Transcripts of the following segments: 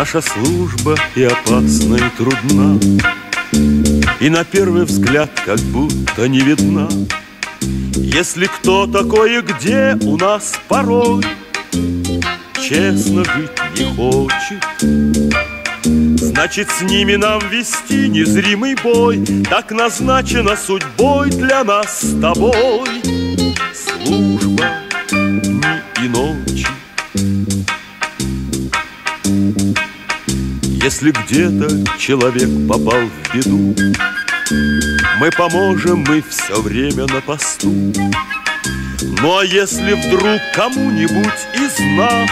Наша служба и опасна, и трудна, и на первый взгляд как будто не видна. Если кто такой и где у нас порой честно жить не хочет, значит, с ними нам вести незримый бой. Так назначена судьбой для нас с тобой служба дни и ночи. Если где-то человек попал в беду, мы поможем, мы все время на посту. Ну а если вдруг кому-нибудь из нас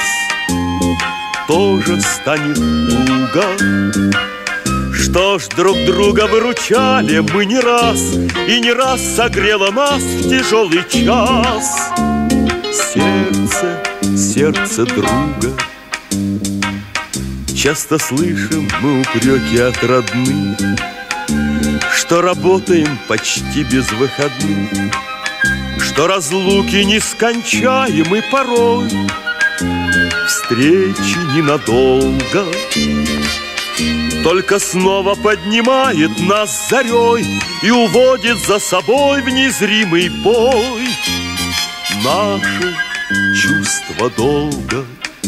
тоже станет туго, что ж, друг друга выручали мы не раз, и не раз согрело нас в тяжелый час сердце, сердце друга. Часто слышим мы упреки от родных, что работаем почти без выходных, что разлуки нескончаемы порой, встречи ненадолго. Только снова поднимает нас зарей и уводит за собой в незримый бой наше чувство долга.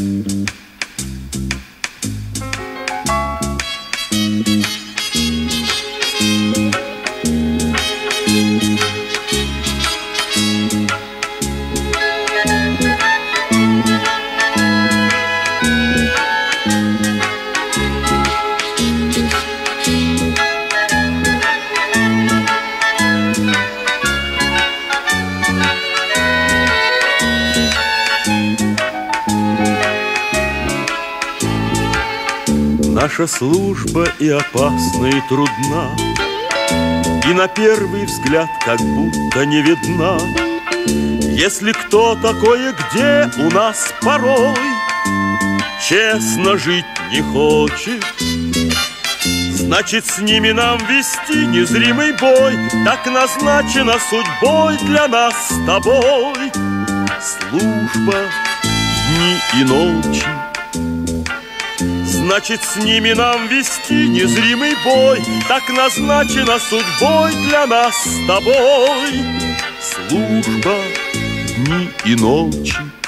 Наша служба и опасна, и трудна, и на первый взгляд как будто не видна. Если кто такой и где у нас порой честно жить не хочет, значит, с ними нам вести незримый бой. Так назначена судьбой для нас с тобой служба дни и ночи. Значит, с ними нам вести незримый бой. Так назначена судьбой для нас с тобой служба дни и ночи.